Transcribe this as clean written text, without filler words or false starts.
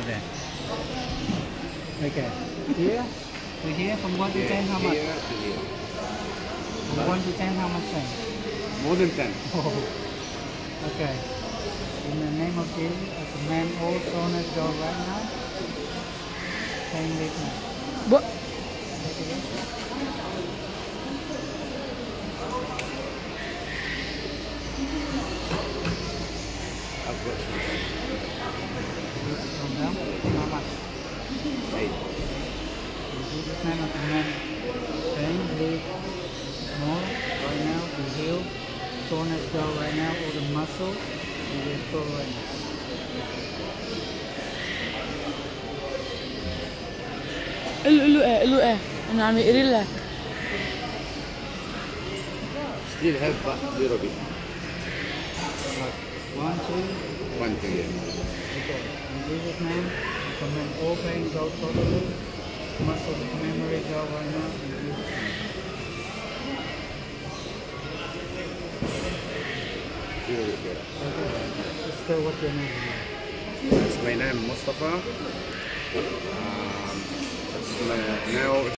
there. Okay. Here to here, from 1 to 10, how much? Here to here. From 1 to 10, how much then? More than 10. Oh. Okay. In the name of Jesus, as a man, all soners go right now. Saying this now. What? I've got some. From down, how much? 8. In Jesus' name, as a man, saying this more right now, be healed. Soreness go right now, all the muscles, and just go right now. قلوا ايه انا عم يقري لك. Still have but zero bit. 1, 2. 1 to here. Okay. In Jesus' name, command all pain go totally. Muscle memory go right now. In Jesus' name. Zero bit here. Okay. Let's go with your name. That's my name, Mustafa. Now